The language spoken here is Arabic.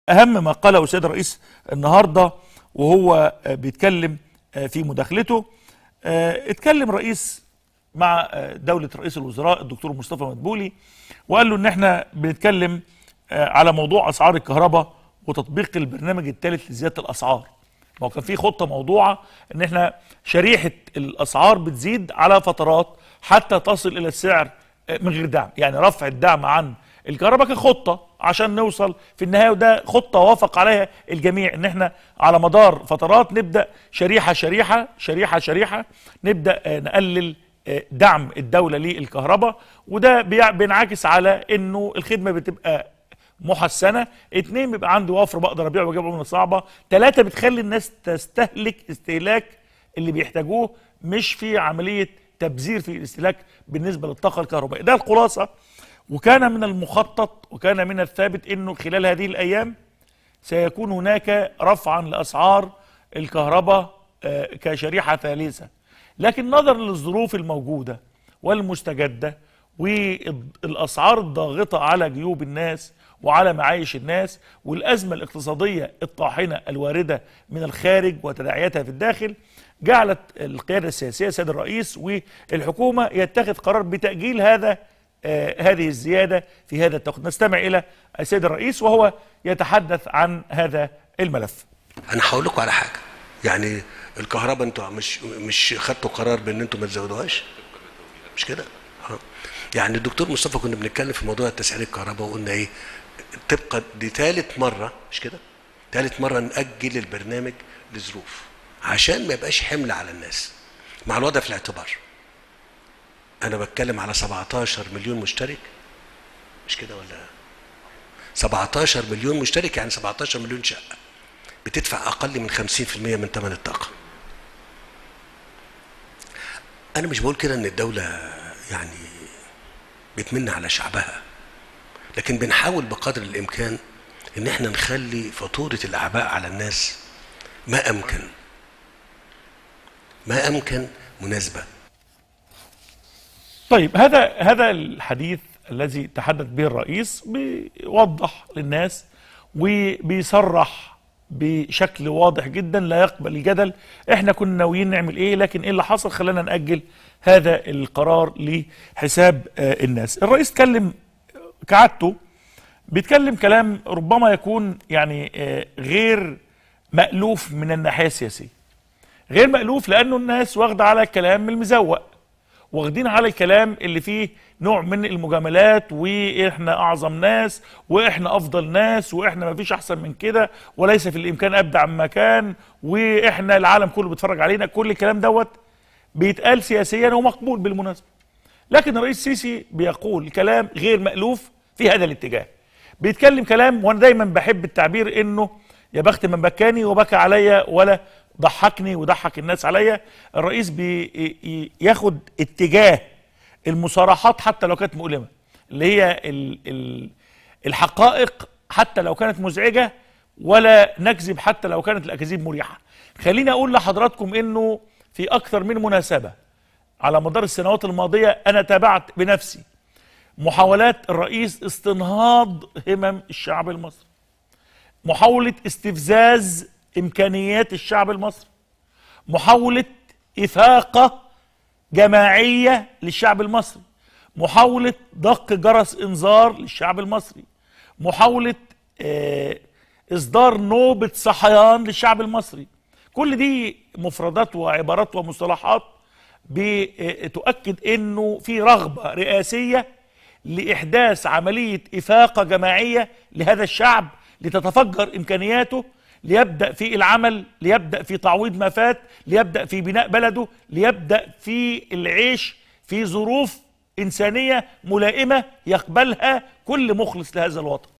أهم ما قاله السيد الرئيس النهارده وهو بيتكلم في مداخلته، اتكلم الرئيس مع دولة رئيس الوزراء الدكتور مصطفى مدبولي وقال له ان احنا بنتكلم على موضوع اسعار الكهرباء وتطبيق البرنامج الثالث لزيادة الاسعار. ما هو كان في خطة موضوعة ان احنا شريحة الاسعار بتزيد على فترات حتى تصل الى السعر من غير دعم، يعني رفع الدعم عن الكهرباء كخطة عشان نوصل في النهاية، وده خطة وافق عليها الجميع ان احنا على مدار فترات نبدأ شريحة شريحة شريحة شريحة نبدأ نقلل دعم الدولة للكهرباء، وده بينعكس على انه الخدمة بتبقى محسنة، 2 بيبقى عندي وفر بقدر ابيع واجيب عملة صعبة، 3 بتخلي الناس تستهلك استهلاك اللي بيحتاجوه، مش في عملية تبذير في الاستهلاك بالنسبة للطاقة الكهربائية. ده الخلاصة، وكان من المخطط وكان من الثابت انه خلال هذه الايام سيكون هناك رفعا لاسعار الكهرباء كشريحة ثالثة، لكن نظرا للظروف الموجودة والمستجدة والاسعار الضاغطة على جيوب الناس وعلى معايش الناس والازمة الاقتصادية الطاحنة الواردة من الخارج وتداعياتها في الداخل، جعلت القيادة السياسية السيد الرئيس والحكومة يتخذ قرار بتأجيل هذه الزيادة في هذا التوقيت. نستمع إلى السيد الرئيس وهو يتحدث عن هذا الملف. أنا هقول لكم على حاجة، يعني الكهرباء انتوا مش خدتوا قرار بان انتوا ما تزودوهاش؟ مش كده؟ يعني الدكتور مصطفى كنا بنتكلم في موضوع تسعير الكهرباء وقلنا ايه؟ تبقى دي ثالث مرة، مش كده؟ ثالث مرة نأجل البرنامج لظروف عشان ما يبقاش حمل على الناس، مع الوضع في الاعتبار. أنا بتكلم على 17 مليون مشترك، مش كده ولا؟ 17 مليون مشترك، يعني 17 مليون شقة بتدفع أقل من 50% من ثمن الطاقة. أنا مش بقول كده إن الدولة يعني بتمن على شعبها، لكن بنحاول بقدر الإمكان إن إحنا نخلي فاتورة الأعباء على الناس ما أمكن مناسبة. طيب هذا الحديث الذي تحدث به الرئيس بيوضح للناس وبيصرح بشكل واضح جدا لا يقبل الجدل. احنا كنا ناويين نعمل ايه، لكن ايه اللي حصل خلانا نأجل هذا القرار لحساب الناس. الرئيس اتكلم كعادته، بيتكلم كلام ربما يكون يعني غير مألوف من الناحية السياسية، غير مألوف لأنه الناس واخدة على الكلام المزوق، واخدين على الكلام اللي فيه نوع من المجاملات، واحنا اعظم ناس واحنا افضل ناس واحنا ما فيش احسن من كده وليس في الامكان ابدع من مكان واحنا العالم كله بيتفرج علينا. كل الكلام دوت بيتقال سياسيا ومقبول بالمناسبه، لكن الرئيس السيسي بيقول كلام غير مألوف في هذا الاتجاه. بيتكلم كلام، وانا دايما بحب التعبير انه يا بخت من بكاني وبكى عليا ولا ضحكني وضحك الناس عليا. الرئيس بياخد اتجاه المصارحات حتى لو كانت مؤلمة، اللي هي الحقائق حتى لو كانت مزعجة، ولا نكذب حتى لو كانت الأكاذيب مريحة. خليني أقول لحضراتكم إنه في أكثر من مناسبة على مدار السنوات الماضية أنا تابعت بنفسي محاولات الرئيس استنهاض همم الشعب المصري، محاولة استفزاز إمكانيات الشعب المصري، محاولة إفاقة جماعية للشعب المصري، محاولة دق جرس إنذار للشعب المصري، محاولة إصدار نوبة صحيان للشعب المصري. كل دي مفردات وعبارات ومصطلحات بتؤكد إنه في رغبة رئاسية لإحداث عملية إفاقة جماعية لهذا الشعب لتتفجر إمكانياته، ليبدأ في العمل، ليبدأ في تعويض ما فات، ليبدأ في بناء بلده، ليبدأ في العيش في ظروف إنسانية ملائمة يقبلها كل مخلص لهذا الوطن.